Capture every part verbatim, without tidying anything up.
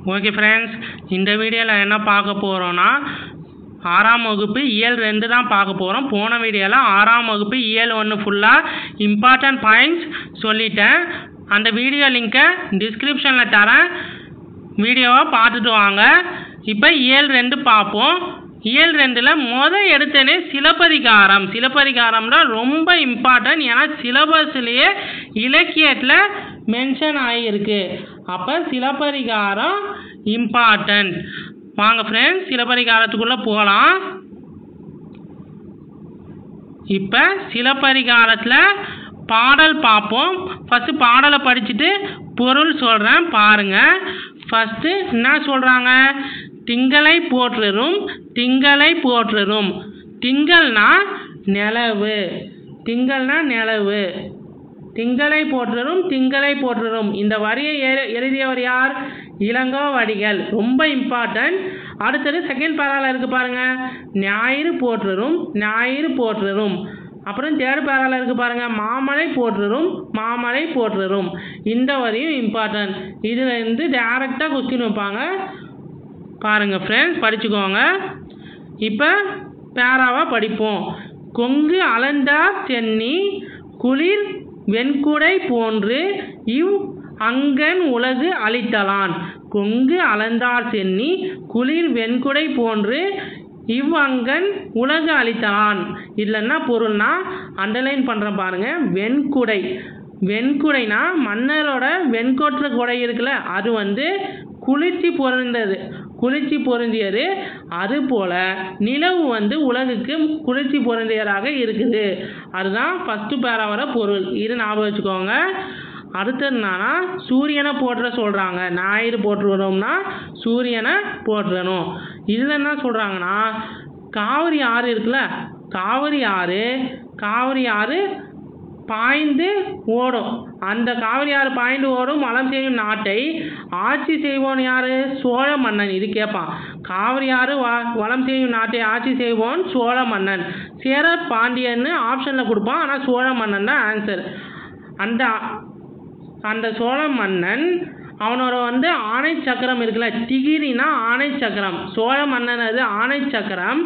Okay friends, இந்த வீடியோவில் என்ன பார்க்க போகிறோன்னா ஆறாம் வகுப்பு இயல் ரெண்டு தான் பார்க்க போகிறோம். போன வீடியோவில் ஆறாம் வகுப்பு இயல் ஒன்று ஃபுல்லாக இம்பார்ட்டன்ட் பாயிண்ட்ஸ் சொல்லிட்டேன். அந்த வீடியோ லிங்க்கை டிஸ்கிரிப்ஷனில் தரேன், வீடியோவை பார்த்துட்டு வாங்க. இப்போ இயல் ரெண்டு பார்ப்போம். இயல் ரெண்டில் மொதல் எடுத்தனே சிலப்பதிகாரம். சிலப்பதிகாரம்னா ரொம்ப இம்பார்ட்டன்ட், ஏன்னா சிலபஸ்லேயே இலக்கியத்தில் மென்ஷன் ஆகியிருக்கு. அப்போ சிலப்பதிகாரம் இம்பார்ட்டன்ட். வாங்க ஃப்ரெண்ட்ஸ், சிலப்பதிகாரத்துக்குள்ளே போகலாம். இப்போ சிலப்பதிகாரத்தில் பாடல் பார்ப்போம். ஃபஸ்ட்டு பாடலை படிச்சுட்டு பொருள் சொல்கிறேன் பாருங்கள். ஃபஸ்ட்டு என்ன சொல்கிறாங்க? திங்களை போற்றுறும் திங்களை போற்றுறும். திங்கள்னா நிலவு, திங்கள்னா நிலவு. திங்களை போற்றுறும் திங்களை போற்றுறும். இந்த வரியை எழுதியவர் யார்? இளங்கோவடிகள். ரொம்ப இம்பார்ட்டன்ட். அடுத்தது செகண்ட் பேரால இருக்குது பாருங்கள். ஞாயிறு போற்றுறும் ஞாயிறு போற்றுறும். அப்புறம் தேர்ட் பேரால இருக்குது பாருங்கள். மாமலை போற்றுறும் மாமலை போற்றுறும். இந்த வரியும் இம்பார்ட்டன்ட். இதில் இருந்து டேரெக்டாக கொஸ்டின் வைப்பாங்க பாருங்கள் ஃப்ரெண்ட்ஸ், படிச்சுக்கோங்க. இப்போ பேராவை படிப்போம். கொங்கு அலந்தார் சென்னி குளிர் வெண்குடை போன்று இவ் அங்கன் உலகு அளித்தலான். கொங்கு அலந்தார் சென்னி குளிர் வெண்குடை போன்று இவ் அங்கன் உலகு அளித்தலான். இதில் என்ன பொருள்னா அண்டர்லைன் பண்ணுறேன் பாருங்கள். வெண்குடை, வெண்குடைனா மன்னரோட வெண்கொற்ற குடை இருக்குல்ல, அது வந்து குளிர்ச்சி பொருந்தது, குளிர்ச்சி பொருந்தியது. அதுபோல் நிலவு வந்து உலகுக்கு குளிர்ச்சி பொருந்தியதாக இருக்குது. அதுதான் ஃபஸ்ட்டு பேராவர பொருள். இது ஞாபகம் வச்சுக்கோங்க. அடுத்தது என்னன்னா சூரியனை போற்ற சொல்கிறாங்க. ஞாயிறு போற்றுறோம்னா சூரியனை போற்றணும். இதில் என்ன சொல்கிறாங்கன்னா காவிரி ஆறு இருக்குல்ல, காவிரி ஆறு காவிரி ஆறு பாய்ந்து ஓடும். அந்த காவிரி ஆறு பாய்ந்து ஓடும் வளம் செய்யும் நாட்டை ஆட்சி செய்வோன் யார்? சோழ மன்னன். இது கேட்பான். காவிரி ஆறு வ வளம் செய்யும் நாட்டை ஆட்சி செய்வோன் சோழ மன்னன். சேர பாண்டியன்னு ஆப்ஷனில் கொடுப்பான், ஆனால் சோழ மன்னன் தான் ஆன்சர். அந்த அந்த சோழ மன்னன் அவனோட வந்து ஆணை சக்கரம் இருக்குல்ல, திகிரினா ஆணை சக்கரம். சோழ மன்னன் அது ஆணை சக்கரம்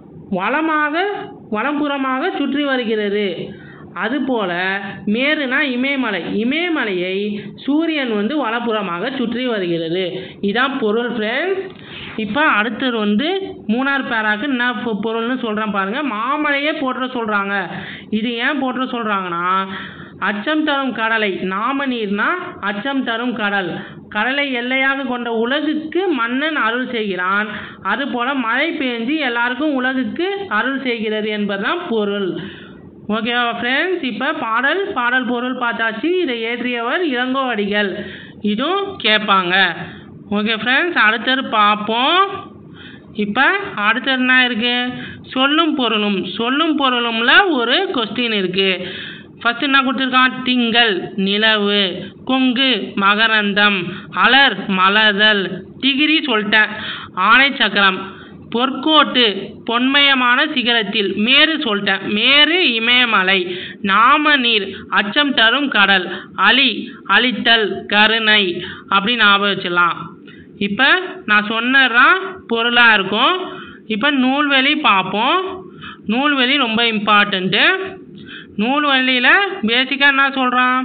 வளமாக வலப்புறமாக சுற்றி வருகிறது. அதுபோல் மேருனா இமயமலை, இமயமலையை சூரியன் வந்து வலப்புறமாக சுற்றி வருகிறது. இதான் பொருள் ஃப்ரெண்ட்ஸ். இப்போ அடுத்தது வந்து மூணாறு பேராக்கு என்ன பொருள்னு சொல்கிறேன் பாருங்கள். மாமலையே போற்ற சொல்கிறாங்க. இது ஏன் போற்ற சொல்கிறாங்கன்னா அச்சம் தரும் கடலை, நாம நீர்னா அச்சம் தரும் கடல், கடலை எல்லையாக கொண்ட உலகுக்கு மன்னன் அருள் செய்கிறான். அதுபோல் மழை பெஞ்சு எல்லாருக்கும் உலகுக்கு அருள் செய்கிறது என்பதுதான் பொருள். ஓகேவா ஃப்ரெண்ட்ஸ்? இப்போ பாடல் பாடல் பொருள் பார்த்தாச்சு. இதை ஏற்றியவர் இளங்கோவடிகள். இதுவும் கேட்பாங்க. ஓகே ஃப்ரெண்ட்ஸ், அடுத்தது பார்ப்போம். இப்போ அடுத்தது என்ன இருக்குது? சொல்லும் பொருளும். சொல்லும் பொருளும்ல ஒரு கொஸ்டின் இருக்குது. ஃபஸ்ட்டு என்ன கொடுத்துருக்கான்? திங்கள் நிலவு, கொங்கு மகரந்தம், அலர் மலர்தல், டிகிரி சொல்லிட்டேன், ஆணை சக்கரம், பொற்கோட்டு பொன்மயமான சிகரத்தில், மேரு சொல்லிட்டேன், மேரு இமயமலை, நாம நீர் அச்சம் தரும் கடல், அலி அழித்தல் கருணை அப்படின்னு ஞாபகம் வச்சிடலாம். இப்போ நான் சொன்னதான் பொருளாக இருக்கும். இப்போ நூல்வெளி பார்ப்போம். நூல்வெளி ரொம்ப இம்பார்ட்டண்ட்டு. நூல்வெளியில் பேசிக்காக என்ன சொல்கிறான்?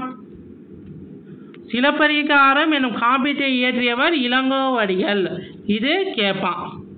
சிலப்பதிகாரம் என்னும் காப்பியத்தை இயற்றியவர் இளங்கோவடிகள். இது கேட்பான்.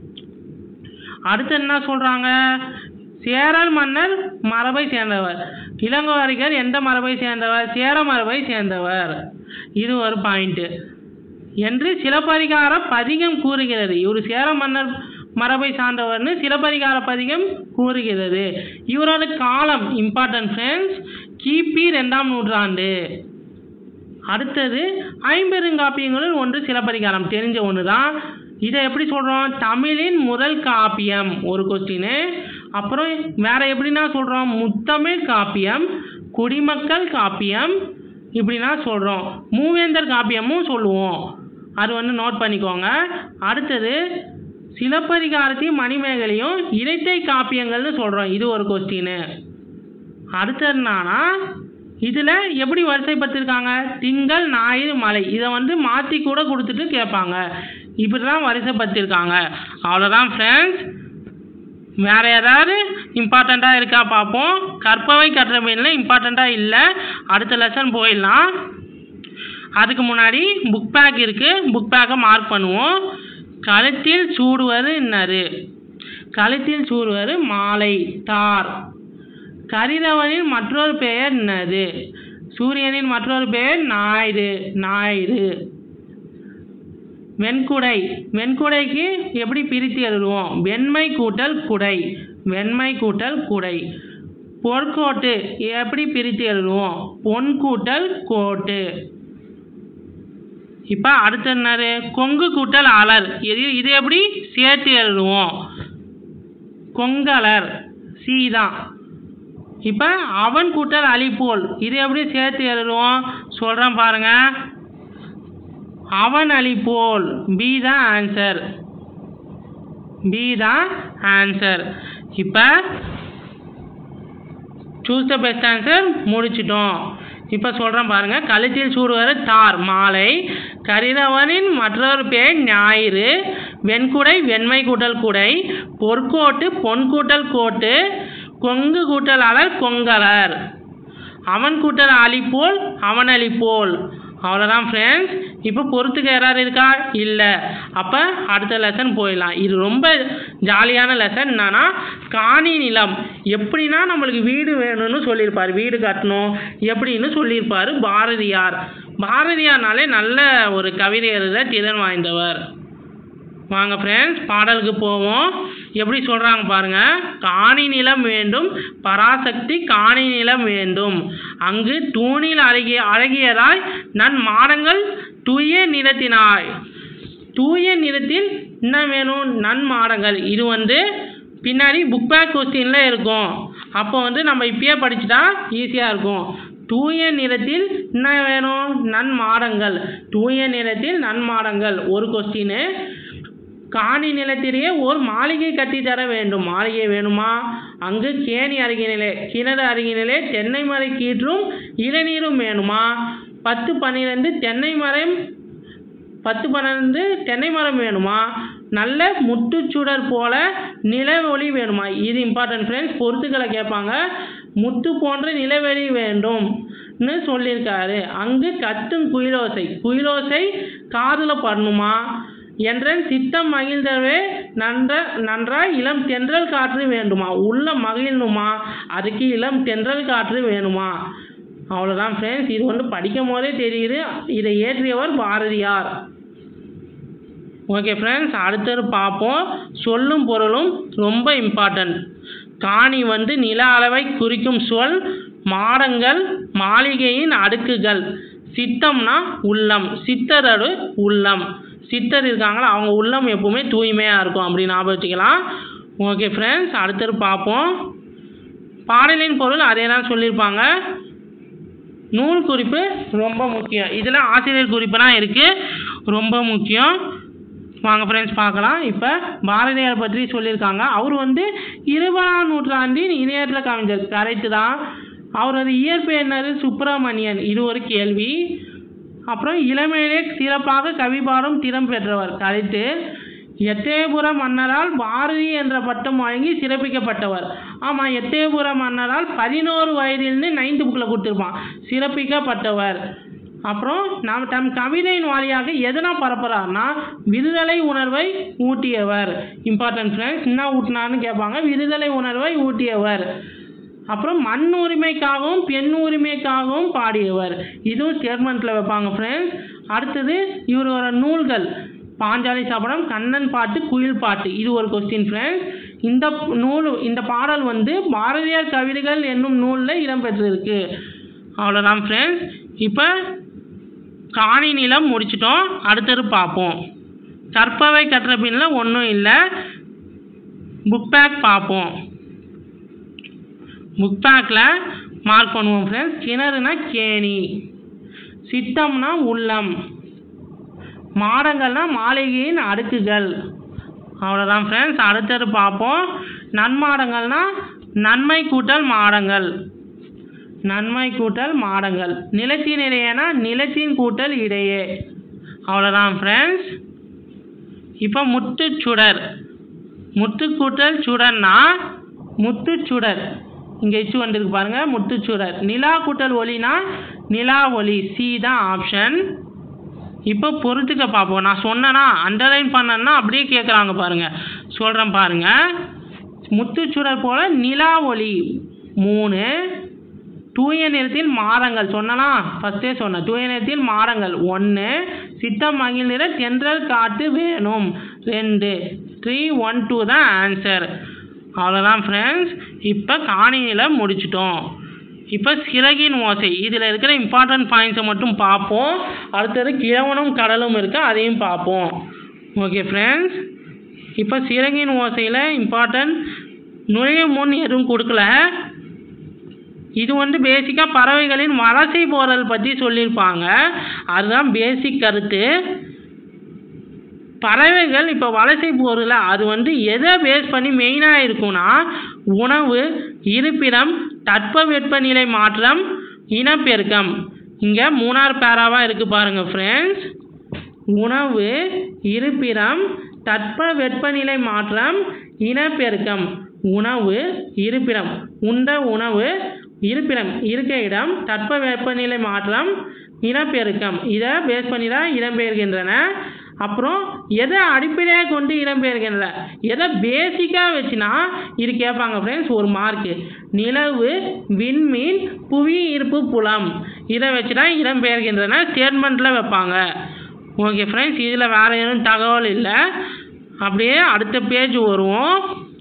அடுத்து என்ன சொல்கிறாங்க? சேரல் மன்னர் மரபை சேர்ந்தவர். இளங்கோவடிகள் எந்த மரபை சேர்ந்தவர்? சேர மரபை சேர்ந்தவர். இது ஒரு பாயிண்ட்டு என்று சிலப்பதிகார பதிகம் கூறுகிறது. இவர் சேர மன்னர் மரபை சார்ந்தவர்னு சிலப்பதிகார பதிகம் கூறுகிறது. இவரோட காலம் இம்பார்ட்டன்ட் ஃப்ரெண்ட்ஸ், கிபி ரெண்டாம் நூற்றாண்டு. அடுத்தது ஐம்பெருங்காப்பியங்களில் ஒன்று சிலப்பதிகாரம், தெரிஞ்ச ஒன்று தான். இதை எப்படி சொல்கிறோம்? தமிழின் முதல் காப்பியம் ஒரு கொஸ்டின். அப்புறம் வேற எப்படின்னா சொல்கிறோம்? முத்தமிழ் காப்பியம், குடிமக்கள் காப்பியம், இப்படின்னா சொல்கிறோம். மூவேந்தர் காப்பியமும் சொல்லுவோம், அது வந்து நோட் பண்ணிக்கோங்க. அடுத்தது சிலப்பதிகாரத்தையும் மணிமேகலையும் இடைத்தை காப்பியங்கள்னு சொல்கிறோம். இது ஒரு கொஸ்டின். அடுத்தது என்னன்னா இதில் எப்படி வரிசைப்படுத்திருக்காங்க? திங்கள் ஞாயிறு மலை, இதை வந்து மாற்றி கூட கொடுத்துட்டு கேட்பாங்க. இப்படி தான் வரிசைப்படுத்தியிருக்காங்க. அவ்வளோதான் ஃப்ரெண்ட்ஸ். வேறு ஏதாவது இம்பார்ட்டண்ட்டாக இருக்கா பார்ப்போம். கற்பவை கற்றபின்னில் இம்பார்ட்டண்ட்டாக இல்லை. அடுத்த லெசன் போயிடலாம். அதுக்கு முன்னாடி புக் பேக் இருக்குது. புக் பேக்கை மார்க் பண்ணுவோம். கழுத்தில் சூடுவது என்னது? கழுத்தில் சூடுவது மாலை, தார். கதிரவனின் மற்றொரு பெயர் என்னது? சூரியனின் மற்றொரு பெயர் ஞாயிறு, ஞாயிறு. வெண்குடை, வெண்குடைக்கு எப்படி பிரித்து எழுதுவோம்? வெண்மை கூட்டல் குடை, வெண்மை கூட்டல் குடை. பொற்கோட்டு எப்படி பிரித்து எழுதுவோம்? பொன் கூட்டல் கோட்டு. இப்போ அடுத்து என்னது? கொங்கு கூட்டல் அலர். இது இது எப்படி சேர்த்து எழுதுவோம்? கொங்கலர், சி தான். இப்போ அவன் கூட்டல் அலிப்போல், இது எப்படி சேர்த்து எழுதுவோம்? சொல்கிறேன் பாருங்க. அவன் அலிப்போல், பி தான் ஆன்சர், பி தான் ஆன்சர். இப்போ சூஸ் த பெஸ்ட் ஆன்சர் முடிச்சிட்டோம். இப்போ சொல்கிறேன் பாருங்கள். கழுத்தில் சூடுவது தார், மாலை. கதிரவனின் மற்றொரு பேர் ஞாயிறு. வெண்குடை, வெண்மை கூட்டல் குடை. பொற்கோட்டு, பொன் கூட்டல் கோட்டு. கொங்கு கூட்டல் அலர், கொங்கலர். அவன் கூட்டல் அலிப்போல், அவன் அலிப்போல். அவ்வளோதான் ஃப்ரெண்ட்ஸ். இப்போ பொறுத்துக்கு யாராவது இருக்கா? இல்லை. அப்போ அடுத்த லெசன் போயிடலாம். இது ரொம்ப ஜாலியான லெசன். என்னன்னா காணி நிலம் எப்படின்னா நம்மளுக்கு வீடு வேணும்னு சொல்லியிருப்பார், வீடு கட்டணும் எப்படின்னு சொல்லியிருப்பார் பாரதியார். பாரதியார்னாலே நல்ல ஒரு கவிதை எழுத திறன் வாய்ந்தவர். வாங்க ஃப்ரெண்ட்ஸ் பாடலுக்கு போவோம். எப்படி சொல்கிறாங்க பாருங்கள். காணி நிலம் வேண்டும் பராசக்தி, காணி நிலம் வேண்டும். அங்கு தூணில் அழகிய அழகியதாய் நன் மாடங்கள் தூய நிறத்தினாய். தூய நிறத்தில் என்ன வேணும்? நன் மாடங்கள். இது வந்து பின்னாடி புக் பேக் கொஸ்டினில் இருக்கும். அப்போ வந்து நம்ம இப்பயே படிச்சுட்டா ஈஸியாக இருக்கும். தூய நிறத்தில் என்ன வேணும்? நன் மாடங்கள். தூய நிறத்தில் நன் மாடங்கள் ஒரு கொஸ்டின். காணி நிலத்திலேயே ஒரு மாளிகை கட்டித்தர வேண்டும். மாளிகை வேணுமா? அங்கு கேணி அருகினிலே, கிணறு அருகினிலே தென்னை மரை கீற்றும் இளநீரும் வேணுமா? பத்து பன்னிரெண்டு தென்னை மரம், பத்து பன்னிரெண்டு தென்னை மரம் வேணுமா? நல்ல முட்டுச்சுடர் போல நில ஒளி வேணுமா? இது இம்பார்ட்டன்ட் ஃப்ரெண்ட்ஸ். பொறுத்துக்களை கேட்பாங்க. முத்து போன்ற நிலவெளி வேண்டும்னு சொல்லியிருக்காரு. அங்கு கத்தும் குயிலோசை, குயிலோசை காதில் படணுமா? என்றன் சித்தம் மகிழ்ந்தவே நன்ற நன்றாய் இளம் தென்றல் காற்று வேண்டுமா? உள்ள மகிழணுமா? அதுக்கு இளம் தென்றல் காற்று வேணுமா? அவ்வளோதான் ஃப்ரெண்ட்ஸ். இது வந்து படிக்கும் போதே தெரியுது. இதை இயற்றியவர் பாரதியார். ஓகே ஃப்ரெண்ட்ஸ், அடுத்தது பார்ப்போம். சொல்லும் பொருளும் ரொம்ப இம்பார்ட்டன்ட். காணி வந்து நில அளவை குறிக்கும் சொல். மாடங்கள் மாளிகையின் அடுக்குகள். சித்தம்னா உள்ளம், சித்தரடு உள்ளம். சித்தர் இருக்காங்களா அவங்க உள்ளம் எப்பவுமே தூய்மையாக இருக்கும் அப்படி ஞாபகம் வச்சுக்கலாம். ஓகே ஃப்ரெண்ட்ஸ், அடுத்தது பார்ப்போம். பாடலின் பொருள் அதே தான் சொல்லியிருப்பாங்க. நூல் குறிப்பு ரொம்ப முக்கியம். இதில் ஆசிரியர் குறிப்புலாம் இருக்குது, ரொம்ப முக்கியம். வாங்க ஃப்ரெண்ட்ஸ் பார்க்கலாம். இப்போ பாரதியார் பற்றி சொல்லியிருக்காங்க. அவர் வந்து இருபதாம் நூற்றாண்டின் இணையற்ற கவிஞர், கரெக்டு தான். அவரது இயற்பெயர் என்னது? சுப்பிரமணியன். இது ஒரு கேள்வி. அப்புறம் இளமையிலே சிறப்பாக கவி பாடும் திறம் பெற்றவர், கரெக்டு. எட்டயபுர மன்னரால் பாரதி என்ற பட்டம் வழங்கி சிறப்பிக்கப்பட்டவர். ஆமாம், எட்டயபுர மன்னரால் பதினோரு வயதிலிருந்து நைன்த்து புக்கில் கொடுத்துருப்பான், சிறப்பிக்கப்பட்டவர். அப்புறம் நாம் தம் கவிதையின் வாயிலாக எதனா பரப்புறாருன்னா விடுதலை உணர்வை ஊட்டியவர். Important friends. என்ன ஊட்டினார்னு கேட்பாங்க. விடுதலை உணர்வை ஊட்டியவர். அப்புறம் மண் உரிமைக்காகவும் பெண் உரிமைக்காகவும் பாடியவர். இதுவும் ஸ்டேட்மெண்ட்டில் வைப்பாங்க ஃப்ரெண்ட்ஸ். அடுத்தது இவரோட நூல்கள். பாஞ்சாலி சபதம், கண்ணன் பாட்டு, குயில் பாட்டு. இது ஒரு கொஸ்டின் ஃப்ரெண்ட்ஸ். இந்த நூல் இந்த பாடல் வந்து பாரதியார் கவிதைகள் என்னும் நூலில் இடம்பெற்றிருக்கு. அவ்வளோதான் ஃப்ரெண்ட்ஸ். இப்போ காணி நிலம் முடிச்சிட்டோம். அடுத்தது பார்ப்போம். கற்பவை கற்ற பின்னில் ஒன்றும் இல்லை. புக் பேக் பார்ப்போம். புக் பேக்கில் மார்க் பண்ணுவோம் ஃப்ரெண்ட்ஸ். கிணறுனா கேணி, சித்தம்னா உள்ளம், மாடங்கள்னா மாளிகையின் அடுக்குகள். அவ்வளோதான் ஃப்ரெண்ட்ஸ். அடுத்தது பார்ப்போம். நன்மாடங்கள்னா நன்மை கூட்டல் மாடங்கள், நன்மை கூட்டல் மாடங்கள். நிலத்தின் இடையேனா நிலத்தின் கூட்டல் இடையே. அவ்வளோதான் ஃப்ரெண்ட்ஸ். இப்போ முத்துச்சுடர், முத்து கூட்டல் சுடர்னா முத்துச்சுடர், இங்கே இச்சு வந்துருக்கு பாருங்கள் முத்துச்சுடர். நிலா கூட்டல் ஒளினா நிலா ஒளி, சி தான் ஆப்ஷன். இப்போ பொறுத்துக்க பார்ப்போம். நான் சொன்னேன்னா அண்டர்லைன் பண்ணேன்னா அப்படியே கேட்குறாங்க பாருங்கள், சொல்கிறேன் பாருங்கள். முத்துச்சுடர் போல் நிலா ஒளி மூணு, தூய நிறத்தில் மாறங்கள் சொன்னா ஃபஸ்ட்டே சொன்னேன், தூய நிறத்தில் மாறங்கள் ஒன்று, சித்தம் மகிழ் நிற தென்றல் காற்று வேணும் ரெண்டு. த்ரீ ஒன் டூ தான் ஆன்சர். அவ்வளோதான் ஃப்ரெண்ட்ஸ். இப்போ காணியில் முடிச்சிட்டோம். இப்போ சிறகின் ஓசை, இதில் இருக்கிற இம்பார்ட்டன்ட் பாயிண்ட்ஸை மட்டும் பார்ப்போம். அடுத்தது கிழவனும் கடலும் இருக்குது, அதையும் பார்ப்போம். Okay friends. இப்போ சிறகின் ஓசையில் இம்பார்ட்டன்ட் நுழைய முன் எதுவும் கொடுக்கல. இது வந்து பேசிக்காக பறவைகளின் வலசை போதல் பற்றி சொல்லியிருப்பாங்க, அதுதான் பேசிக் கருத்து. பறவைகள் இப்போ வலசை போகிறதுல அது வந்து எதை பேஸ் பண்ணி மெயினாக இருக்குன்னா உணவு, இருப்பிடம், தட்பவெப்பநிலை மாற்றம், இனப்பெருக்கம். இங்கே மூணாறு பேராவாக இருக்குது பாருங்கள் ஃப்ரெண்ட்ஸ். உணவு, இருப்பிடம், தட்பவெப்பநிலை மாற்றம், இனப்பெருக்கம். உணவு, இருப்பிடம், உண்ட உணவு, இருப்பிடம் இருக்க இடம், தட்பவெப்பநிலை மாற்றம், இனப்பெருக்கம். இதை பேஸ் பண்ணி தான் இடம்பெயர்கின்றன. அப்புறம் எதை அடிப்படையாக கொண்டு இடம்பெயர்கின்றன, எதை பேசிக்காக வச்சுனா இது கேட்பாங்க ஃப்ரெண்ட்ஸ் ஒரு மார்க்கு. நிலவு, விண்மீன், புவி ஈர்ப்பு புலம், இதை வச்சு தான் இடம்பெயர்கின்றன ஸ்டேட்மெண்ட்டில் வைப்பாங்க. Okay friends. இதில் வேறு எதுவும் தகவல் இல்லை. அப்படியே அடுத்த பேஜ் வருவோம்.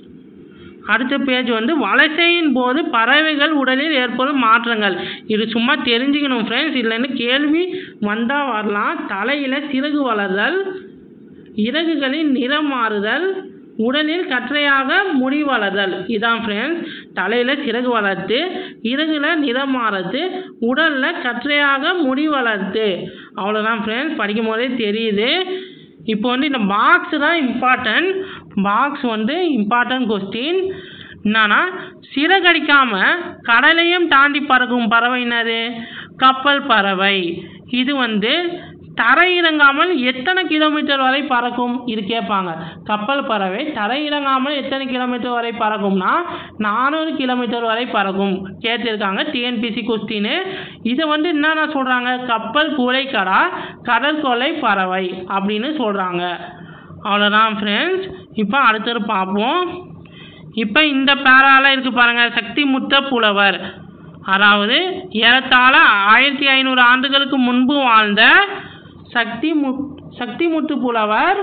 அடுத்த பேஜ் வந்து வலசையின் போது பறவைகள் உடலில் ஏற்படும் மாற்றங்கள். இது சும்மா தெரிஞ்சுக்கணும் ஃப்ரெண்ட்ஸ், இல்லைன்னு கேள்வி வந்தால் வரலாம். தலையில் சிறகு வளர்தல், இறகுகளின் நிறம் மாறுதல், உடலில் கற்றையாக முடி வளர்தல். இதான் ஃப்ரெண்ட்ஸ், தலையில் சிறகு வளர்த்து, இறகுல நிறம் மாறுது, உடலில் கற்றையாக முடி வளர்த்து. அவ்வளோதான் ஃப்ரெண்ட்ஸ், படிக்கும் போதே தெரியுது. இப்போ வந்து இந்த பாக்ஸ் தான் இம்பார்ட்டன்ட். பாக்ஸ் வந்து இம்பார்ட்டன்ட் கொஸ்டின். என்னன்னா சிறகடிக்காமல் கடலையும் தாண்டி பறக்கும் பறவை என்னது? கப்பல் பறவை. இது வந்து தரையிறங்காமல் எத்தனை கிலோமீட்டர் வரை பறக்கும்? இது கேட்பாங்க. கப்பல் பறவை தரையிறங்காமல் எத்தனை கிலோமீட்டர் வரை பறக்கும்னா நானூறு கிலோமீட்டர் வரை பறக்கும் கேட்டிருக்காங்க டிஎன்பிசி கொஸ்டின்னு. இதை வந்து என்னென்ன சொல்கிறாங்க? கப்பல் கூளைக்கடா கடற்கொள்ளை பறவை அப்படின்னு சொல்கிறாங்க. அவ்வளோதான் ஃப்ரெண்ட்ஸ். இப்போ அடுத்தது பார்ப்போம். இப்போ இந்த பேரால இருக்குது பாருங்கள், சக்தி முத்த புலவர். அதாவது ஏறத்தாழ ஆயிரத்தி ஐநூறு ஆண்டுகளுக்கு முன்பு வாழ்ந்த சக்தி மு சக்தி முத்து புலவர்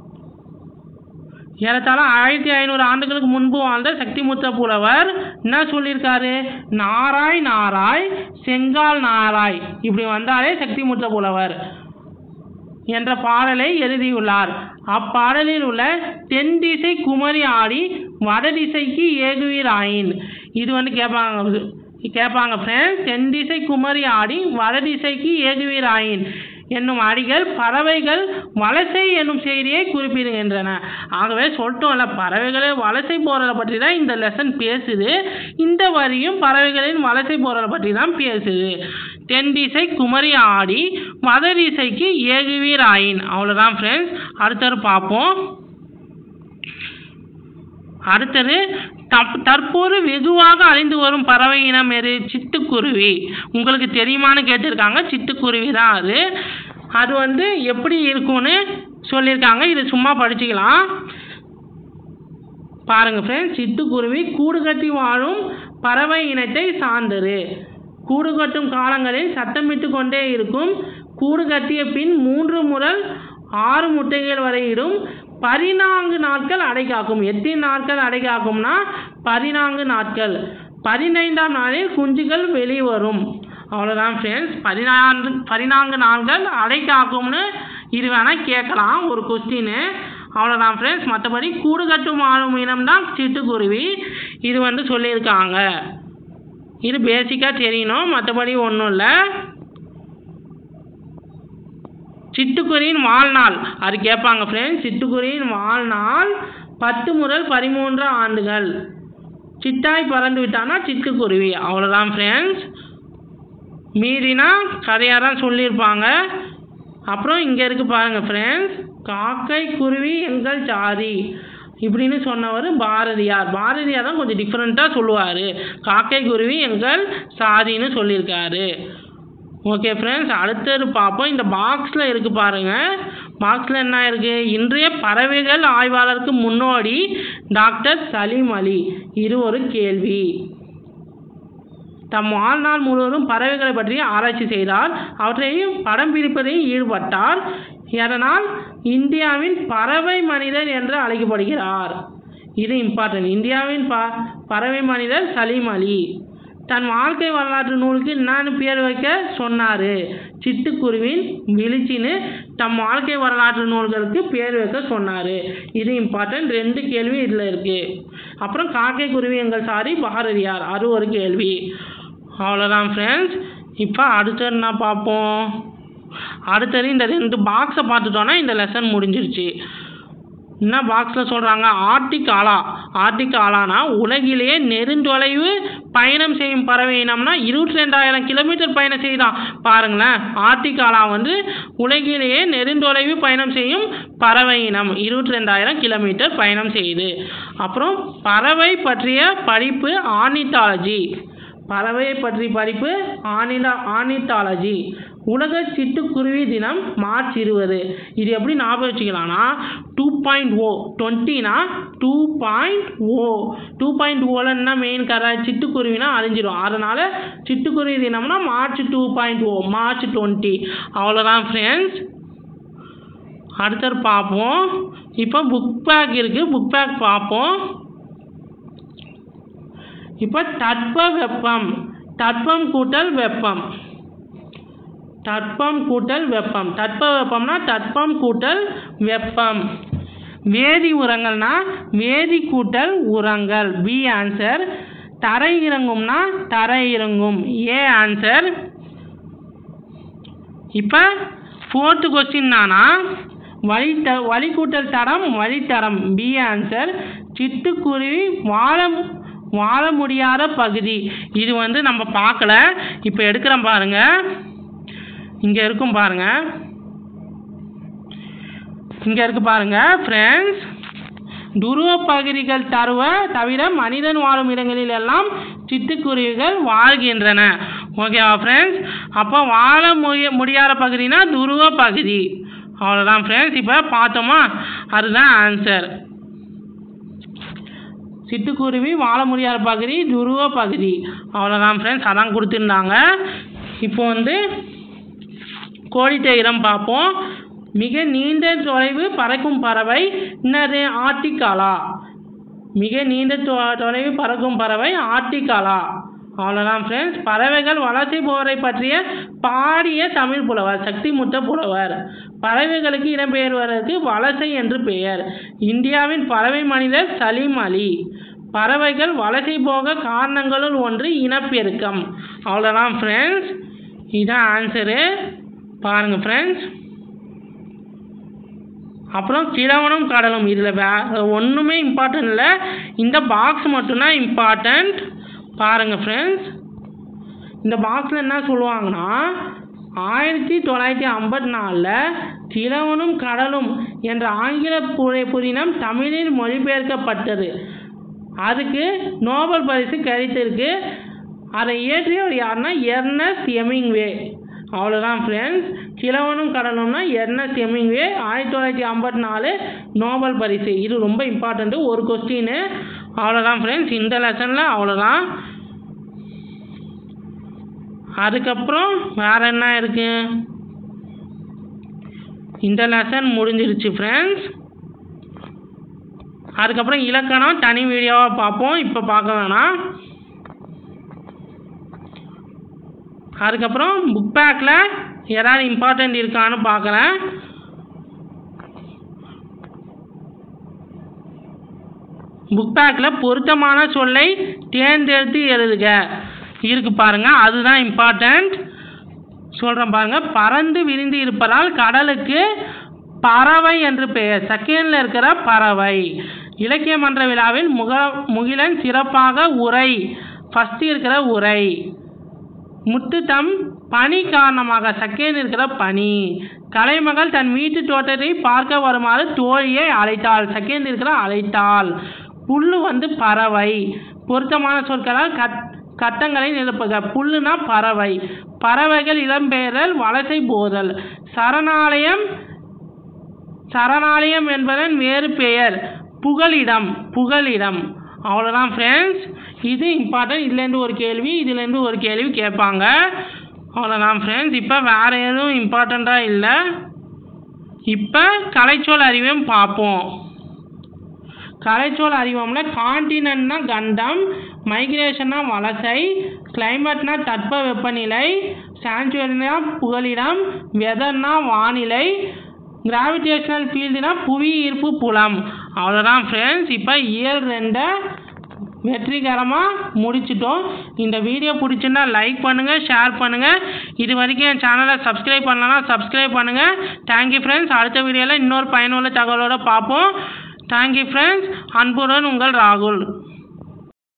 ஏறத்தாழ ஆயிரத்தி ஐநூறு ஆண்டுகளுக்கு முன்பு வாழ்ந்த சக்தி முத்த புலவர் என்ன சொல்லியிருக்காரு? நாராய் நாராய் செங்கால் நாராய், இப்படி வந்தாலே சக்தி முத்த புலவர் என்ற பாடலை எழுதியுள்ளார். அப்பாடலில் உள்ள தென் திசை குமரி ஆடி வட திசைக்கு ஏகுவீராயின், இது வந்து கேட்பாங்க கேட்பாங்க ஃப்ரெண்ட்ஸ். தென் திசை குமரி ஆடி வட திசைக்கு ஏகுவீராயின் என்னும் அடிகள் பறவைகள் வலசை என்னும் செய்தியை குறிப்பிடுகின்றன. ஆகவே சொல்லிட்டோம்ல, பறவைகளை வலசை போறதை பற்றி தான் இந்த லெசன் பேசுது. இந்த வரியும் பறவைகளின் வலசை போறதை பற்றி தான் பேசுது. தென் திசை குமரி ஆடி வட திசைக்கு ஏகுவீராயின். அவ்வளோதான் ஃப்ரெண்ட்ஸ். அடுத்தது பார்ப்போம். அடுத்தது தற்போது வெகுவாக அழிந்து வரும் பறவை இனம் எது? சிட்டுக்குருவி. உங்களுக்கு தெரியுமான்னு கேட்டிருக்காங்க. சிட்டுக்குருவி தான் அது. அது வந்து எப்படி இருக்கும்னு சொல்லியிருக்காங்க. இது சும்மா படிச்சுக்கலாம் பாருங்க ஃப்ரெண்ட்ஸ். சிட்டுக்குருவி கூடு கட்டி வாழும் பறவை இனத்தை சார்ந்தது. கூடு கட்டும் காலங்களில் சத்தமிட்டு கொண்டே இருக்கும். கூடு கட்டிய பின் மூன்று முதல் ஆறு முட்டைகள் வரை இடும். பதினான்கு நாட்கள் அடை காக்கும். எத்தனை நாட்கள் அடை காக்கும்னா பதினான்கு நாட்கள். பதினைந்தாம் நாளில் குஞ்சுகள் வெளிவரும். அவ்வளோதான் ஃப்ரெண்ட்ஸ். பதினான்கு பதினான்கு நாட்கள் அடை காக்கும்னு இது வேணால் கேட்கலாம் ஒரு கொஸ்டின்னு. அவ்வளோதான் ஃப்ரெண்ட்ஸ். மற்றபடி கூடு கட்டும் ஆளும் இனம் தான் சிட்டுக்குருவி. இது வந்து சொல்லியிருக்காங்க. இது பேசிக்காக தெரியணும், மற்றபடி ஒன்றும் இல்லை. சிட்டுக்குருவியின் வாழ்நாள் அது கேட்பாங்க ஃப்ரெண்ட்ஸ். சிட்டுக்குருவியின் வாழ்நாள் பத்து முதல் பதிமூன்று ஆண்டுகள். சிட்டாய் பறந்து விட்டானா சிட்டுக்குருவி. அவ்வளோதான் ஃப்ரெண்ட்ஸ். மீதினா கதையாக தான் சொல்லியிருப்பாங்க. அப்புறம் இங்கே இருக்குது பாருங்கள் ஃப்ரெண்ட்ஸ். காக்கை குருவி எங்கள் சாதி இப்படின்னு சொன்னவர் பாரதியார். பாரதியார் தான் கொஞ்சம் டிஃப்ரெண்ட்டாக சொல்லுவார். காக்கை குருவி எங்கள் சாதின்னு சொல்லியிருக்காரு. ஓகே ஃப்ரெண்ட்ஸ், அடுத்தது பார்ப்போம். இந்த பாக்ஸில் இருக்குது பாருங்கள். பாக்ஸில் என்ன இருக்குது? இன்றைய பறவைகள் ஆய்வாளருக்கு முன்னோடி டாக்டர் சலீம் அலி. இது ஒரு கேள்வி. தம் வாழ்நாள் முழுவதும் பறவைகளை பற்றி ஆராய்ச்சி செய்தார். அவற்றையும் படம் பிடிப்பதையும் ஈடுபட்டார். அதனால் இந்தியாவின் பறவை மனிதர் என்று அழைக்கப்படுகிறார். இது இம்பார்ட்டன்ட். இந்தியாவின் ப பறவை மனிதர் சலீம் அலி. தன் வாழ்க்கை வரலாற்று நூலுக்கு என்னன்னு பேர் வைக்க சொன்னார்? சிட்டுக்குருவின் விழிச்சின்னு தம் வாழ்க்கை வரலாற்று நூல்களுக்கு பேர் வைக்க சொன்னார். இது இம்பார்ட்டன்ட். ரெண்டு கேள்வி இதில் இருக்குது. அப்புறம் காக்கை குருவி எங்கள் சாதி பாரதியார், அது ஒரு கேள்வி. அவ்வளோதான் ஃப்ரெண்ட்ஸ். இப்போ அடுத்தது என்ன பார்ப்போம்? அடுத்தது இந்த ரெண்டு பாக்ஸை பார்த்துட்டோன்னா இந்த லெசன் முடிஞ்சிருச்சு. என்ன பாக்ஸில் சொல்கிறாங்க? ஆர்டிக் ஆலா. ஆர்டிக் ஆலானா உலகிலேயே நெடுந்தொலைவு பயணம் செய்யும் பறவை இனம்னா இருபத்தி ரெண்டாயிரம் கிலோமீட்டர் பயணம் செய்தான். பாருங்களேன், ஆர்டிக் ஆலா வந்து உலகிலேயே நெடுந்தொலைவு பயணம் செய்யும் பறவை இனம், இருபத்தி ரெண்டாயிரம் கிலோமீட்டர் பயணம் செய்யுது. அப்புறம் பறவை பற்றிய படிப்பு ஆர்னித்தாலஜி. பறவையை பற்றி படிப்பு ஆனிலா ஆர்னித்தாலஜி. உலக சிட்டுக்குருவி தினம் மார்ச் இருபது. இது எப்படி ஞாபகம் வச்சுக்கலாம்னா டூ பாயிண்ட் ஓ டுவெண்ட்டினா two point O two point ஓவில் என்ன மெயின் கரை? சிட்டுக்குருவினா அழிஞ்சிடும். அதனால் சிட்டுக்குருவி தினம்னா March two point O March twenty. அவ்வளோதான் ஃப்ரெண்ட்ஸ். அடுத்தது பார்ப்போம். இப்போ புக் பேக் இருக்குது. புக் பேக் பார்ப்போம். இப்போ தட்ப வெப்பம். தட்பம் கூட்டல் வெப்பம். தட்பம் கூட்டல் வெப்பம். தட்ப வெப்பம்னா தட்பம் கூட்டல் வெப்பம். வேதி உரங்கள்னா வேதி கூட்டல் உரங்கள், பி ஆன்சர். தரை இறங்கும்னா தரை இறங்கும், ஏ ஆன்சர். இப்போ ஃபோர்த்து கொஸ்டின்னானா வழி த வழி கூட்டல் தரம் வழித்தரம், பி ஆன்சர். சிட்டுக்குருவி வாழ வாழ முடியாத பகுதி. இது வந்து நம்ம பார்க்கல, இப்போ எடுக்கிறோம் பாருங்க. இங்கே இருக்கும் பாருங்க, இங்கே இருக்கு பாருங்க ஃப்ரெண்ட்ஸ். துருவ பகுதிகள் தருவ தவிர மனிதன் வாழும் இடங்களில் எல்லாம் சிட்டுக்குருவிகள் வாழ்கின்றன. ஓகேவா ஃப்ரெண்ட்ஸ்? அப்போ வாழ முடிய முடியாத பகுதினா துருவ பகுதி. அவ்வளோதான் ஃப்ரெண்ட்ஸ். இப்போ பார்த்தோமா, அதுதான் ஆன்சர். சிட்டுக்குருவி வாழ முடியாத பகுதி துருவ பகுதி. அவ்வளோதான் ஃப்ரெண்ட்ஸ், அதான் கொடுத்துருந்தாங்க. இப்போ வந்து கோடிட்ட இடம் பார்ப்போம். மிக நீண்ட தொலைவு பறக்கும் பறவை என்னது? ஆர்டிக் ஆலா. மிக நீண்ட தொலைவு பறக்கும் பறவை ஆர்டிக் ஆலா. அவ்வளோதான் ஃப்ரெண்ட்ஸ். பறவைகள் வலசை போவதை பற்றிய பாடிய தமிழ் புலவர் சக்திமுத்த புலவர். பறவைகளுக்கு இடம்பெயர்வதற்கு வலசை என்று பெயர். இந்தியாவின் பறவை மனிதர் சலீம் அலி. பறவைகள் வலசை போக காரணங்களுள் ஒன்று இனப்பெருக்கம். அவ்வளோதான் ஃப்ரெண்ட்ஸ், இதுதான் ஆன்சரு. பாருங்கள் ஃப்ரெண்ட்ஸ். அப்புறம் கிழவனும் கடலும். இதில் வே ஒன்றுமே இம்பார்ட்டன்ட் இல்லை, இந்த பாக்ஸ் மட்டும்தான் இம்பார்ட்டண்ட். பாருங்கள் ஃப்ரெண்ட்ஸ், இந்த பாக்ஸில் என்ன சொல்லுவாங்கன்னா ஆயிரத்தி தொள்ளாயிரத்தி ஐம்பத்தி நாலில் கிழவனும் கடலும் என்ற ஆங்கில புனை புதினம் தமிழில் மொழிபெயர்க்கப்பட்டது. அதுக்கு நோபல் பரிசு கிடைத்திருக்கு. அதை இயற்றியவர் யாருன்னா எர்னஸ்ட் ஹெமிங்வே. அவ்வளோதான் ஃப்ரெண்ட்ஸ். கிழவனும் கடலும்னா எர்னஸ்ட் ஹெமிங்வே, ஆயிரத்தி தொள்ளாயிரத்தி ஐம்பத்தி நாலு நோபல் பரிசு. இது ரொம்ப இம்பார்ட்டண்ட்டு, ஒரு கொஸ்டின்னு. அவ்வளோதான் ஃப்ரெண்ட்ஸ், இந்த லெசனில் அவ்வளோதான். அதுக்கப்புறம் வேறு என்ன இருக்குது? இந்த லெசன் முடிஞ்சிருச்சு ஃப்ரெண்ட்ஸ். அதுக்கப்புறம் இலக்கணம் தனி வீடியோவாக பார்ப்போம், இப்போ பார்க்க வேணாம். அதுக்கப்புறம் புக் பேக்கில் ஏதாவது இம்பார்ட்டண்ட் இருக்கான்னு பார்க்குறேன். புக் பேக்கில் பொருத்தமான சொல்லை தேர்ந்தெடுத்து எழுதுக இருக்கு பாருங்க, அதுதான் இம்பார்ட்டண்ட். சொல்கிறேன் பாருங்க. பறந்து விரிந்து இருப்பதால் கடலுக்கு பறவை என்று பெயர். செகண்டில் இருக்கிற பறவை. இலக்கிய மன்ற விழாவில் முக முகிலன் சிறப்பாக உரை. ஃபஸ்ட்டு இருக்கிற உரை. முத்து தம் பனி காரணமாக செகண்ட் இருக்கிற பனி. கலைமகள் தன் வீட்டு தோட்டத்தை பார்க்க வருமாறு தோழியை அழைத்தாள். செகண்ட் இருக்கிற அழைத்தாள். புல்லு வந்து பறவை. பொருத்தமான சொற்களால் கட் கட்டங்களை நிரப்புக. புல்லுனா பறவை. பறவைகள் இடம்பெயர்தல் வலசை போதல். சரணாலயம் சரணாலயம் என்பதன் வேறு பெயர் புகலிடம். புகலிடம். அவ்வளோதான் ஃப்ரெண்ட்ஸ். இது இம்பார்ட்டன்ட். இதுலேருந்து ஒரு கேள்வி இதுலேருந்து ஒரு கேள்வி கேட்பாங்க. அவ்வளோதான் ஃப்ரெண்ட்ஸ். இப்போ வேறு எதுவும் இம்பார்ட்டண்ட்டாக இல்லை. இப்போ கலைச்சொல் அறிவியம் பார்ப்போம். கலைச்சொல் அறிவோம்ல காண்டினென்ட்னா கண்டம், மைக்ரேஷன்னா வலசை, கிளைமேட்னா தட்ப வெப்பநிலை, சாங்சுவரினா புகலிடம், வெதர்னா வானிலை, கிராவிடேஷனல் ஃபீல்டுனா புவி ஈர்ப்பு புலம். அவ்வளோதான் ஃப்ரெண்ட்ஸ். இப்போ இயல் ரெண்டை வெற்றிகரமாக முடிச்சிட்டோம். இந்த வீடியோ பிடிச்சிருந்தா லைக் பண்ணுங்கள், ஷேர் பண்ணுங்கள். இது வரைக்கும் என் சேனலை சப்ஸ்கிரைப் பண்ணலன்னா சப்ஸ்கிரைப் பண்ணுங்கள். Thank you friends. அடுத்த வீடியோவில் இன்னொரு பயனுள்ள தகவலோடு பார்ப்போம். Thank you friends. அன்புடன் உங்கள் ராகுல்.